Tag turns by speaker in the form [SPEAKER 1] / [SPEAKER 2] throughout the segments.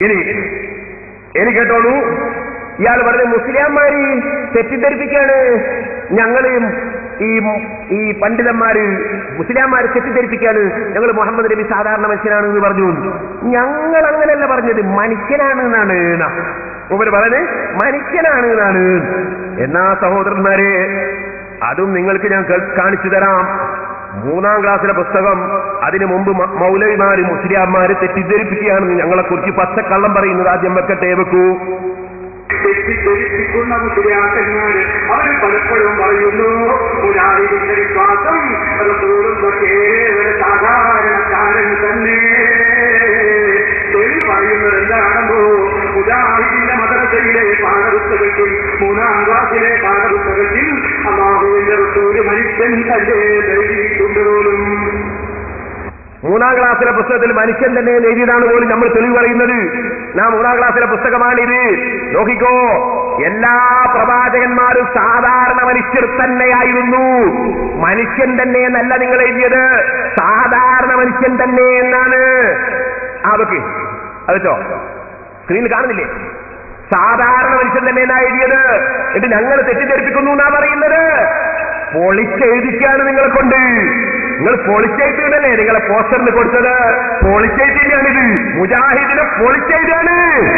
[SPEAKER 1] ഇനി കേട്ടോളൂ, ഇയാൾ പറഞ്ഞ മുസ്ലിംമാര് തെറ്റിദ്ധരിപ്പിക്കാണ് ഞങ്ങള് ഈ പണ്ഡിതന്മാര് മുസ്ലിംമാര് തെറ്റിദ്ധരിപ്പിക്കാണ് ഞങ്ങൾ മുഹമ്മദ് നബി സാധാരണ മനുഷ്യനാണ് എന്ന് പറഞ്ഞു. ഞങ്ങൾ അങ്ങനെയല്ല പറഞ്ഞത്, മനുഷ്യനാണ് എന്നാണ് ഇവര് പറഞ്ഞത്, മനുഷ്യനാണ് എന്നാണ്. എന്നാ സഹോദരന്മാരെ, അതും നിങ്ങൾക്ക് ഞാൻ കാണിച്ചു തരാം. 3ാം ക്ലാസ്സിലെ പുസ്തകം. അതിനു മുമ്പ് മൗലവിമാര് മുസ്ലിംമാര് തെറ്റിദ്ധരിപ്പിക്കുകയാണെന്ന് ഞങ്ങളെ കുറിച്ച് പച്ചക്കള്ളം പറയുന്നത് ആദ്യം വെക്കൂ.
[SPEAKER 2] തെറ്റിദ്ധരിപ്പിക്കുന്ന മുസ്ലിയാക്കന്മാര് അവർ പലപ്പോഴും പറയുന്നു മുജാഹിദിന്റെ വിശ്വാസം സാധാരണക്കാരൻ തന്നെ. പറയുന്നത് എന്താണെന്നോ, മുജാഹിദിന്റെ മദ്രസയിലെ പാഠപുസ്തകത്തിൽ 3ാം ക്ലാസ്സിലെ പാഠപുസ്തകത്തിൽ അല്ലാഹുവിന്റെ റസൂൽ മനുഷ്യൻ തന്നെ എഴുതിയിട്ടുണ്ടോലും.
[SPEAKER 1] 3ാം ക്ലാസ്സിലെ പുസ്തകത്തിൽ മനുഷ്യൻ തന്നെ എഴുതിയതാണ് പോലും നമ്മൾ തെളിവ് പറയുന്നത്. 3ാം ക്ലാസ്സിലെ പുസ്തകമാണിത്. നോക്കിക്കോ, എല്ലാ പ്രവാചകന്മാരും സാധാരണ മനുഷ്യർ തന്നെയായിരുന്നു. മനുഷ്യൻ തന്നെ എന്നല്ല നിങ്ങൾ എഴുതിയത്, സാധാരണ മനുഷ്യൻ തന്നെ എന്നാണ്. അതൊക്കെ അതോ സ്ക്രീനിൽ കാണുന്നില്ലേ? സാധാരണ മനുഷ്യൻ തന്നെ എന്നാ എഴുതിയത്. എന്നിട്ട് ഞങ്ങൾ തെറ്റിദ്ധരിപ്പിക്കുന്നു എന്നാ പറയുന്നത്. പൊളിച്ചെഴുതിക്കാണ് നിങ്ങളെ കൊണ്ട്. നിങ്ങൾ പൊളിച്ചെഴുതിയതല്ലേ നിങ്ങളെ പോസ്റ്ററിന് കൊടുത്തത്? പൊളിച്ചെഴുതിയാണിത്. മുജാഹിദിനെ പൊളിച്ചെഴുതാണ്.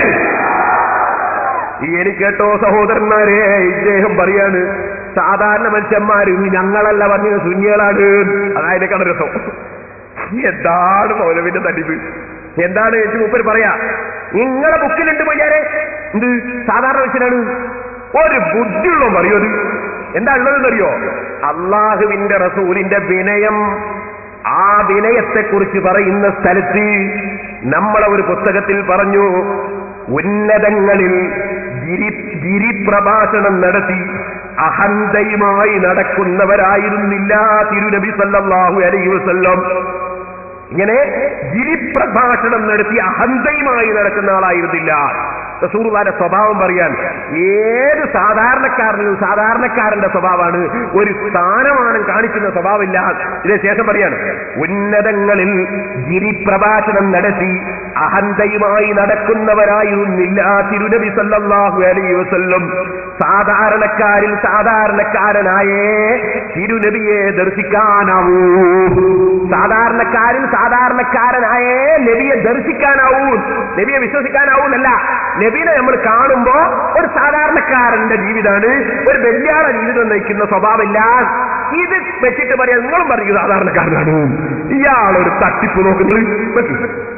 [SPEAKER 1] എനിക്ക് കേട്ടോ സഹോദരന്മാരെ, ഇദ്ദേഹം പറയാണ് സാധാരണ മനുഷ്യന്മാര് ഞങ്ങളല്ല പറഞ്ഞത്, സുന്നികളാണ്. അതായത് കടരസം. എന്താണ് മൗലവിന്റെ തട്ടിപ്പ്? എന്താണ് എനിക്ക് മൂപ്പര് പറയാ? നിങ്ങളെ ബുക്കിലുണ്ട് പോയാരെ എന്ത് സാധാരണ മനുഷ്യനാണ്. ഒരു ബുദ്ധിയുള്ളോ പറയൂ. അത് എന്താ ഉള്ളതെന്നറിയോ? അള്ളാഹുവിന്റെ റസൂലിന്റെ വിനയം. ആ വിനയത്തെക്കുറിച്ച് പറയുന്ന സ്ഥലത്ത് നമ്മളെ ഒരു പുസ്തകത്തിൽ പറഞ്ഞു, ഉന്നതങ്ങളിൽ ഗിരിപ്രഭാഷണം നടത്തി അഹന്തയുമായി നടക്കുന്നവരായിരുന്നില്ല തിരുനബി സല്ലല്ലാഹു അലൈഹി വസല്ലം. ഇങ്ങനെ ഗിരിപ്രഭാഷണം നടത്തി അഹന്തയുമായി നടക്കുന്ന ആളായിരുന്നില്ല. റസൂലുള്ളാഹിന്റെ സ്വഭാവം പറയാൻ ഏത് സാധാരണക്കാരനും സാധാരണക്കാരന്റെ സ്വഭാവമാണ്, ഒരു സ്ഥാനമാനം കാണിക്കുന്ന സ്വഭാവമില്ല. ഇതിന് ശേഷം പറയാണ്, ഉന്നതങ്ങളിൽ ഗിരിപ്രഭാഷണം നടത്തി അഹന്തയുമായി നടക്കുന്നവരായിരുന്നില്ല തിരുനബി സല്ലല്ലാഹു അലൈഹി വസല്ലം. സാധാരണക്കാരിൽ സാധാരണക്കാരനായേ തിരുനബിയെ ദർശിക്കാനാവൂ. സാധാരണക്കാരിൽ സാധാരണക്കാരനായേ നബിയെ ദർശിക്കാനാവൂ, നബിയെ വിശ്വസിക്കാനാവൂന്നല്ല. നബിനെ നമ്മൾ കാണുമ്പോ ഒരു സാധാരണക്കാരന്റെ ജീവിതമാണ്, ഒരു വെല്ലുവിള ജീവിതം നയിക്കുന്ന സ്വഭാവമില്ല. ഇത് വെച്ചിട്ട് പറയാം നിങ്ങളും പറയൂ സാധാരണക്കാരനാണ്. ഇയാളൊരു തട്ടിപ്പ് നോക്കുന്നത്.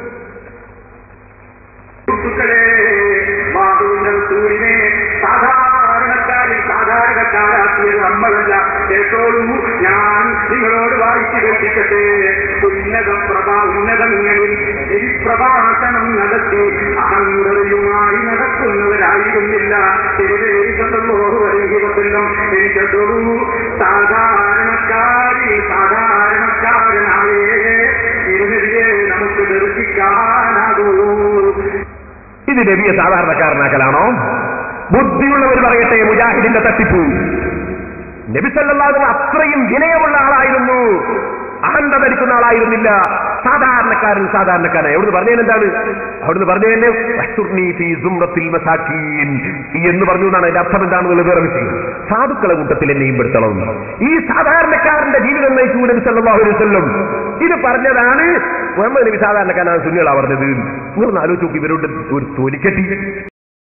[SPEAKER 1] സാധാരണക്കാരാക്കിയത് നമ്മളല്ല. കേട്ടോളൂ, ഞാൻ നിങ്ങളോട് വായിച്ചു കേൾപ്പിക്കട്ടെ. ഉന്നതങ്ങളിൽ ഗിരിപ്രഭാഷണം നടത്തി അഹന്തയുമായി നടക്കുന്നവരായിരുന്നില്ല എനിക്കോളൂ. സാധാരണക്കാരനായേ തിരുനബിയെ നമുക്ക് ദർശിക്കാനാകൂ. ഇത് നബിയെ സാധാരണക്കാരനാക്കലാണോ? ബുദ്ധിയുള്ളവർ പറയട്ടെ, മുജാഹിദിന്റെ തട്ടിപ്പ്. നബി സല്ലല്ലാഹു അലൈഹി വസല്ലം അത്രയും വിനയമുള്ള ആളായിരുന്നു, അഹന്ത ധരിക്കുന്ന ആളായിരുന്നില്ല. സാധാരണക്കാരൻ സാധാരണക്കാരൻ. എവിടുന്ന് പറഞ്ഞത് എന്താണ്? അവിടുന്ന് പറഞ്ഞതന്നെ എന്ന് പറഞ്ഞു എന്നാണ്. അതിന്റെ അർത്ഥം എന്താണെന്നുള്ള വേറെ വിഷയം. സാധുക്കളെ കൂട്ടത്തിൽ എന്നെയും പെടുത്തണം. ഈ സാധാരണക്കാരന്റെ ജീവിതം നയിച്ചു നബി സല്ലല്ലാഹു അലൈഹി വസല്ലം. ഇത് പറഞ്ഞതാണ് മുഹമ്മദ് നബി സാധാരണക്കാരനാണ്, സുന്നികളാ പറഞ്ഞത്. നിങ്ങളൊന്ന് ആലോചിച്ച് നോക്കി, ഇവരോട് ഒരു തൊലിക്കെട്ടി.